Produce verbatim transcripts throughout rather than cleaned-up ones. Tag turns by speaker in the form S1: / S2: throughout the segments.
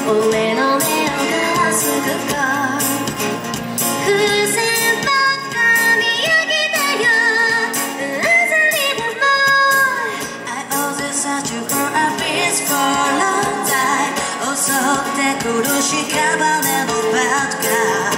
S1: 俺の目をかわすとこ風船ばっか見上げたようざりだもん I always search for a piece for a long time 襲ってくる屍のバッカ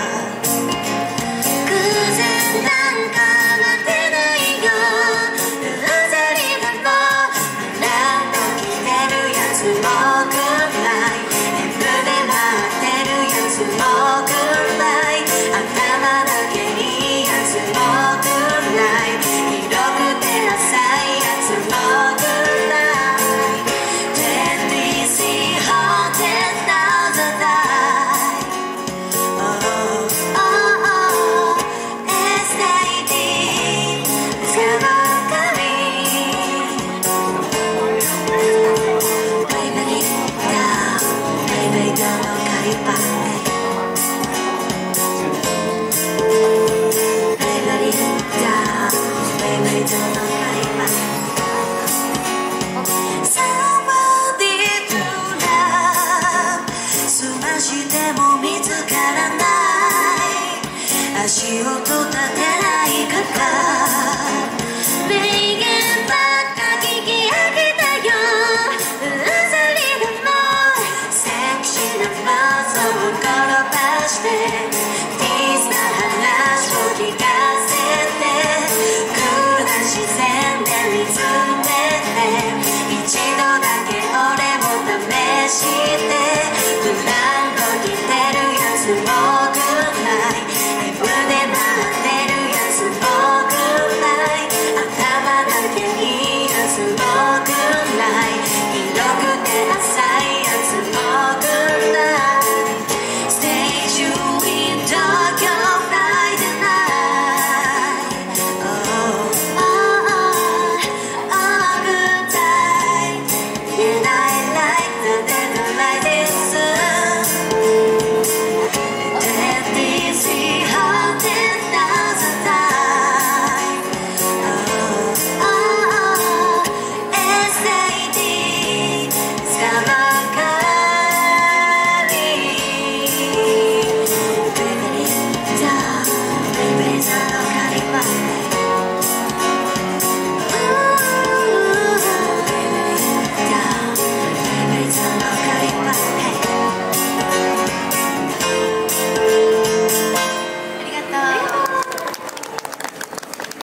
S1: 偶然なんか待てないようざりだもん何度来てるやつもくらい眠で待ってるやつもくらい頭だけいいやつもくらい広くて浅いやつもくらい Let me see haunted now the night Oh oh oh Let's stay deep Let's go Baby down Baby down no caripate Baby down Baby down no caripate Somebody to love 澄ましても見つからない足音立てないから名言ばっか聞き飽きたようざりだもんセクシーな妄想を転ばしてディスな話を聞かせてクールな自然で見つめて一度だけ俺も試し